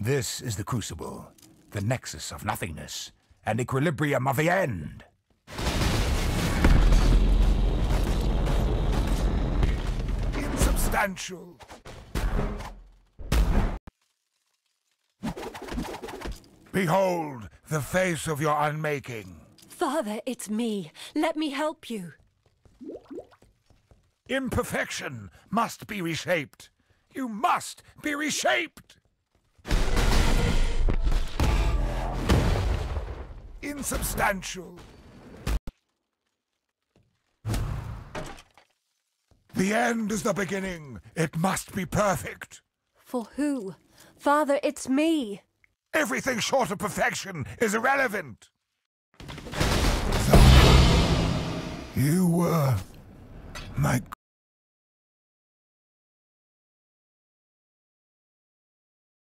This is the crucible, the nexus of nothingness, and equilibrium of the end. Insubstantial. Behold the face of your unmaking. Father, it's me. Let me help you. Imperfection must be reshaped. You must be reshaped. Insubstantial. The end is the beginning. It must be perfect. For who? Father, it's me. Everything short of perfection is irrelevant. You were my